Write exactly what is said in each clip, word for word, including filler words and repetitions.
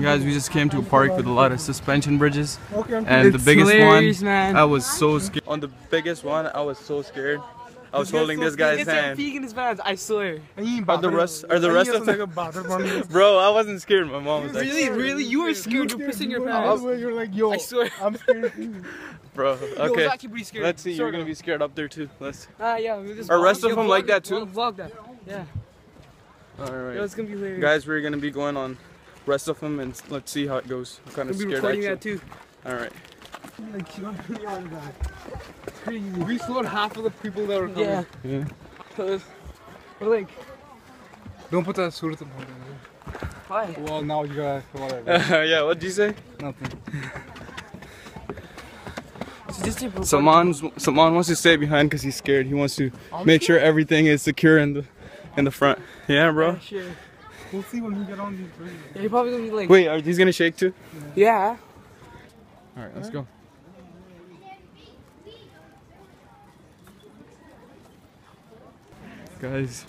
Guys, we just came to a park with a lot of suspension bridges, and It's the biggest hilarious, one, man. I was so scared. On the biggest one, I was so scared. I was holding this guy's it's hand. Like peeking in his pants, I swear. Are the rest? Are the rest of them? Bro, I wasn't scared. My mom was like, really, really, you were scared. You're pissing your pants. You're like, yo, I swear. I'm scared. Bro, okay. Scared. Let's see. You're gonna be scared up there too. Let's. Ah, yeah. We'll just Are vlog, rest of yeah, them vlog like it, that too? Vlog that. Yeah. All right. Yo, it's gonna be hilarious. Guys, we're gonna be going on rest of them, and let's see how it goes. I'm kind of We'll be scared recording actually. that too. All right. We slowed half of the people that were coming. Yeah. Yeah. Cause we're like, Don't put that suit on. why? Well, now you gotta whatever. Uh, yeah. What'd you say? Nothing. So just take Saman's, Saman wants to stay behind because he's scared. He wants to make sure everything is secure in the in the front. Yeah, bro. Yeah, sure. We'll see when we get on these bridges. Yeah, you're probably gonna be like. Wait, are these gonna shake too? Yeah. All right, let's go. Guys,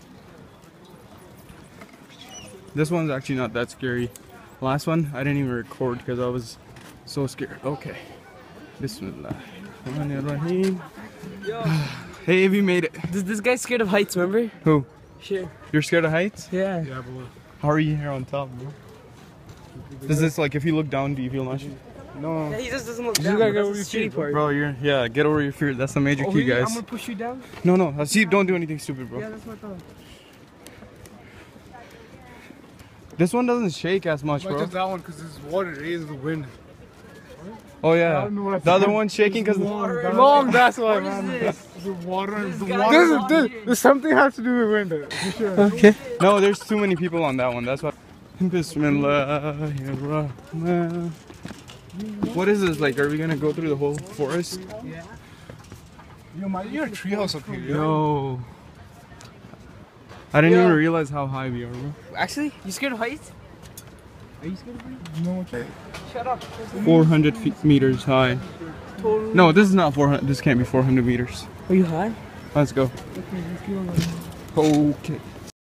this one's actually not that scary. Last one, I didn't even record because I was so scared. Okay. Bismillah. Hey, have you made it? This, this guy's scared of heights, remember? Who? Sure. You're scared of heights? Yeah. Yeah, but How are you here on top, bro? Does this, like, if you look down, do you feel nauseous? no. Yeah, he just doesn't look You down. gotta That's get over the your shitty feet, part. Bro, you're, yeah, get over your fear. That's the major Oh, key, really? guys. I'm gonna push you down? No, no, see, don't do anything stupid, bro. Yeah, that's what I thought. This one doesn't shake as much, Not bro. just that one, because this water is the wind. Oh, I yeah. don't know what I The other said. one's shaking because... Wrong, that's why, What is man. this? The water and the guy water. is This, on this, here. this something has to do with wind. For sure. Okay. No, there's too many people on that one. That's why. Bismillah. What is this? Like, are we gonna go through the whole forest? Yeah. Yo, man, you're a treehouse up here. Yo. Yo. I didn't Yo. even realize how high we are, bro. Actually, you scared of heights? Are you scared of heights? You know what you're Shut up. four hundred feet, meters high. Totally. No, this is not four hundred. This can't be four hundred meters. Are you high? Let's go. Okay, let's keep on going. Okay.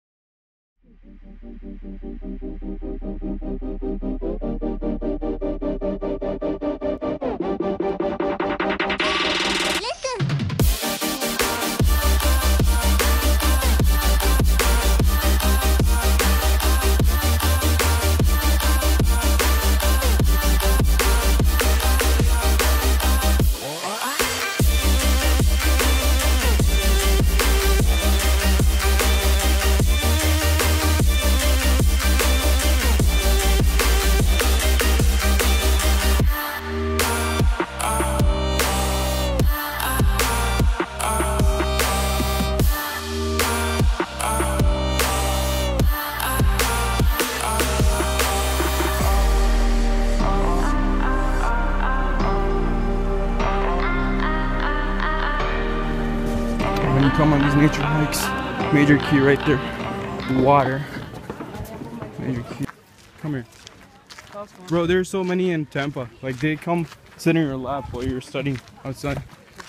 When you come on these nature hikes, major key right there. Water. Major key. Come here. Bro, there's so many in Tampa. Like, they come sit in your lap while you're studying outside.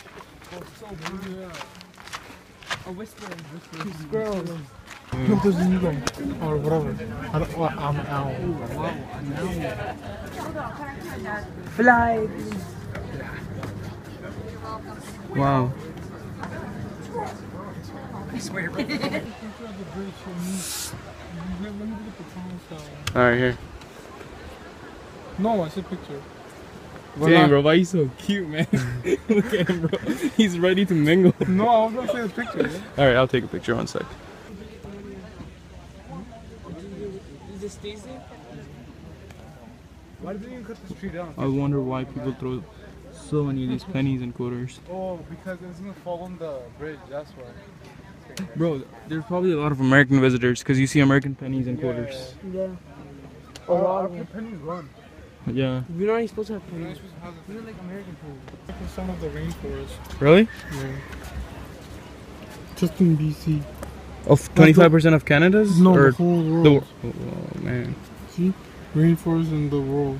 A whisper. Squirrels. No, there's a new guy. Or whatever. I don't, well, I'm out. Fly. Wow. I swear. Alright, here. No, I said picture. Dang, bro, why are you so cute, man? Look at him, bro. He's ready to mingle. No, I was gonna say a picture. Yeah? Alright, I'll take a picture one sec. Is it stays there? Why did they even cut this tree down? I wonder why people throw so many of these pennies and quarters. Oh, because it's gonna fall on the bridge, that's why. Bro, there's probably a lot of American visitors because you see American pennies and Yeah, quarters. Yeah. Oh, our pennies run. Yeah. We're not even supposed to have We're not pennies. supposed to have We're like American pennies. Like in some of the rainforest. Really? Yeah. Just in B C. Of twenty-five percent of Canada's? No, or the whole world. the wor- oh, man. See? Rainforest in the world.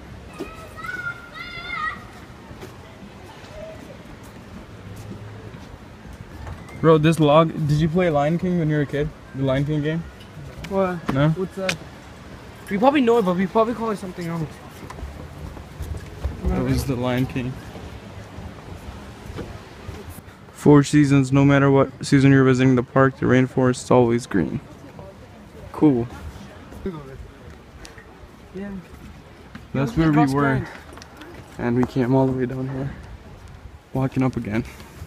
Bro, this log. Did you play Lion King when you were a kid? The Lion King game? What? No? What's that? We probably know it, but we probably call it something else. That was the Lion King. Four seasons, no matter what season you're visiting the park, the rainforest is always green. Cool. Yeah. That's where we were. And we came all the way down here. Walking up again.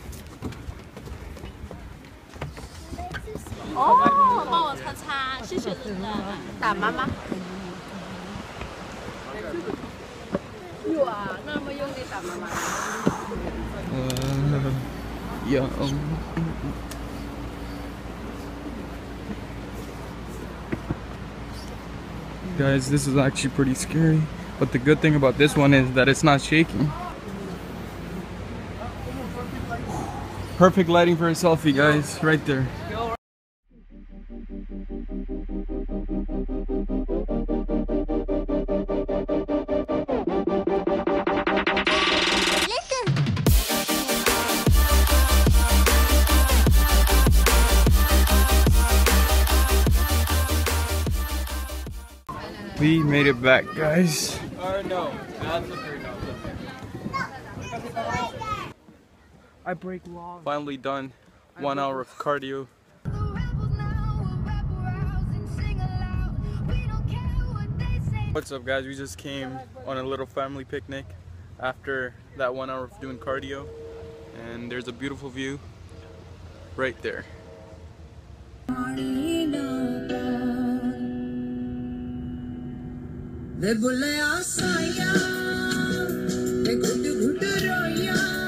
Oh, 帮我擦擦，谢谢真的。打妈妈。哇，那么用力打妈妈。 Uh, yeah. Um, guys, this is actually pretty scary. But the good thing about this one is that it's not shaking. Perfect lighting for a selfie, guys. Right there. We made it back, guys. Or no, that's the third I break laws. Finally done. One hour of cardio. What's up, guys? We just came on a little family picnic after that one hour of doing cardio. And there's a beautiful view right there. वे बुलाया साया वे घुट घुट रोया